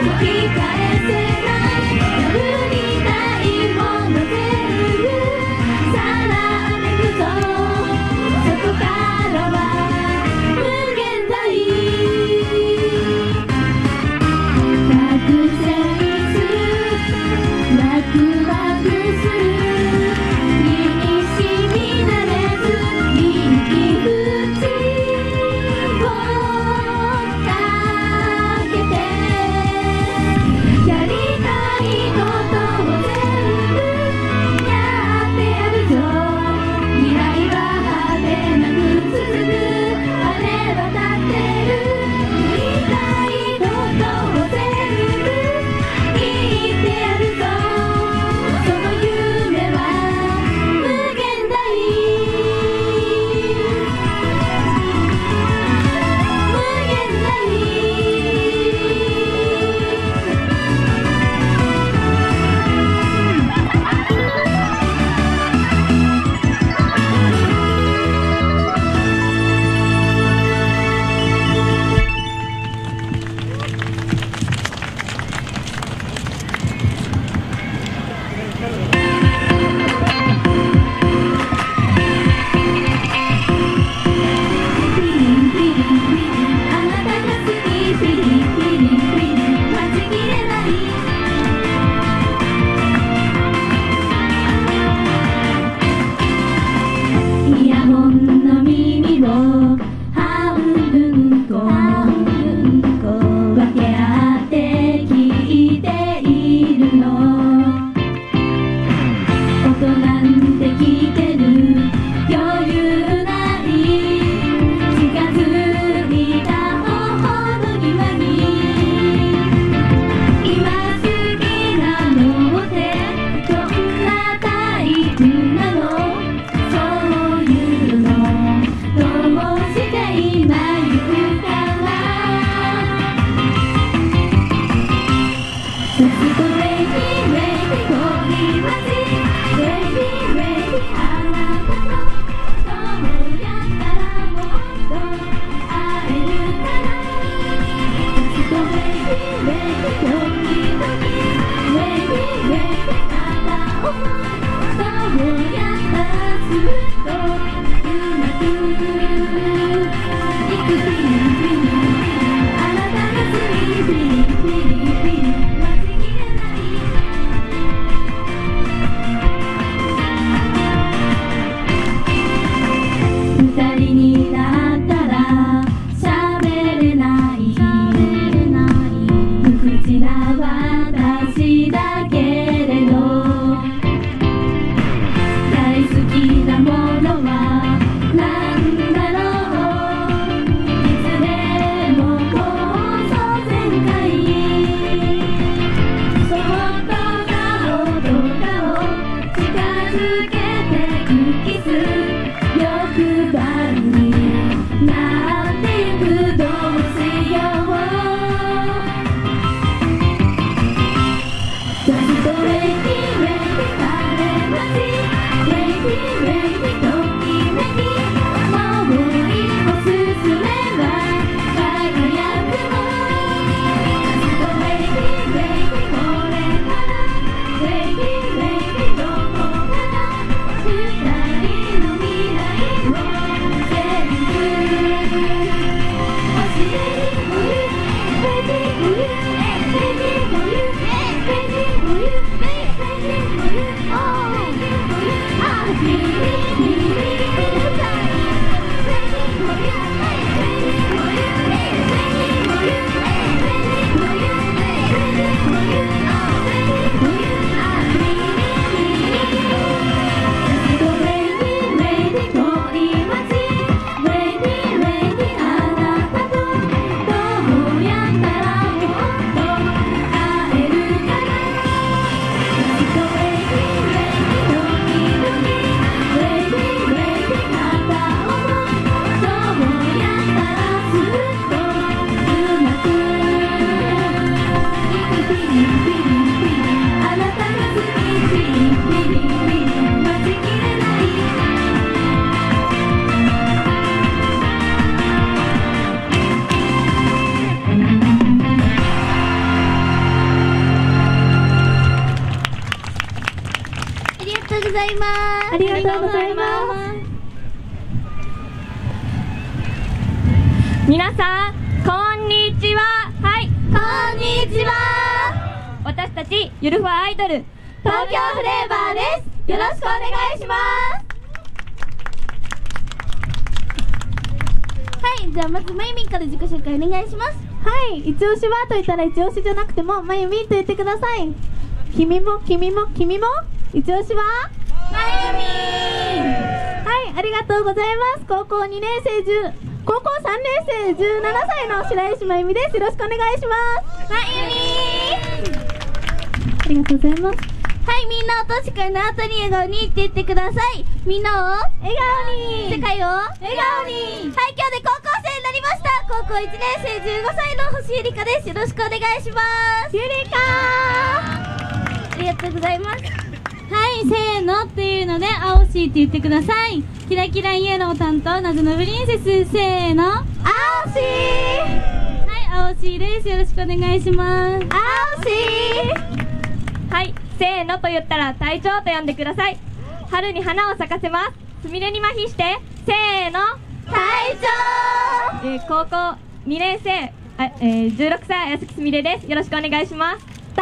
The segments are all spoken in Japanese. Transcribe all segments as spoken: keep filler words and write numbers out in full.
Just ざいます。 ありがとうございます。 皆さんこんにちは。はい、 こんにちは。 私たちゆるふわアイドル東京フレーバーです。よろしくお願いします。はい、じゃあまずまゆみんから自己紹介お願いします。 はい、一押しはと言ったら一押しじゃなくてもまゆみんと言ってください。君も君も君も一押しはまゆみん。 はい、ありがとうございます。高校にねん生じゅう高校さんねん生じゅうななさいの白石まゆみです。よろしくお願いします。 まゆみん。 ありがとうございます。 はい、みんなおとしくんの後に笑顔にって言ってください。みんなを笑顔に、 世界を笑顔に。 はい、今日で高校生になりました。高校いちねん生じゅうごさいの星ゆりかです。よろしくお願いします。 ゆりかー、ありがとうございます。 はい、せーのっていうので、あおしって言ってください。キラキライエロー担当、謎のプリンセス、せーの。 あおしー。 はい、あおしです。よろしくお願いします。 あおしー。 はい、せーのと言ったら隊長と呼んでください。春に花を咲かせます。すみれに麻痺してせーの隊長。 えー、高校にねん生、あ、えー、じゅうろくさい安木すみれです。よろしくお願いします。 隊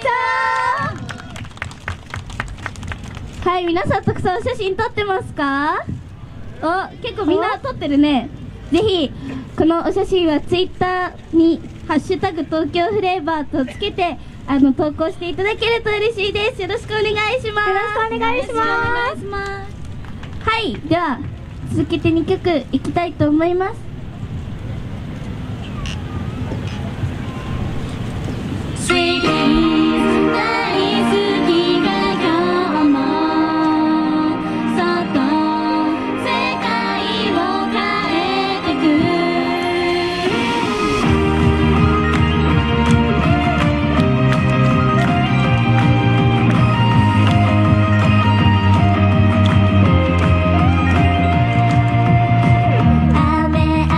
長。はい、皆さんたくさん写真撮ってますか？お、結構みんな撮ってるね。ぜひこのお写真はツイッターにハッシュタグ東京フレーバーとつけてあの投稿していただけると嬉しいです。よろしくお願いします。 よろしくお願いします。 お願いします。 はい、では続けてにきょくいきたいと思います。雨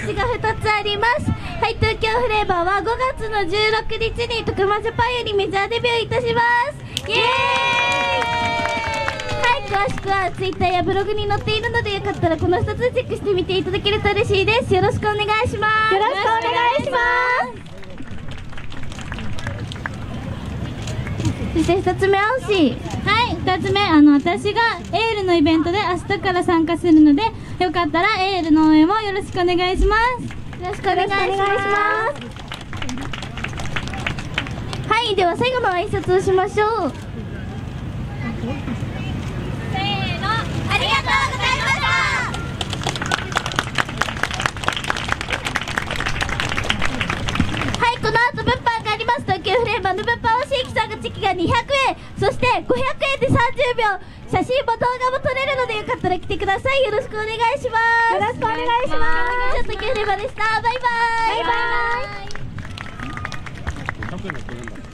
しがふたつあります。はい、東京フレーバーはごがつのじゅうろくにちに徳間ジャパンよりメジャーデビューいたします。イエーイ。はい、詳しくはツイッターやブログに載っているので、よかったらこのふたつチェックしてみていただけると嬉しいです。よろしくお願いします。 よろしくお願いします。 そしてふたつめ、青し。 はい、ふたつめ、あの私がエールのイベントで明日から参加するので、よかったらエールの応援もよろしくお願いします。 よろしくお願いします。はい、では最後の挨拶をしましょう。せーの、ありがとうございました。はい、この後物販があります。東京フレーバーの物販を新規さんがチキがにひゃくえん、そしてごひゃくえんでさんじゅうびょう、写真も動画も撮れるので、よかったら来てください。よろしくお願いします。 よろしくお願いします。 東京フレーバーでした。バイバイ。 バイバイ。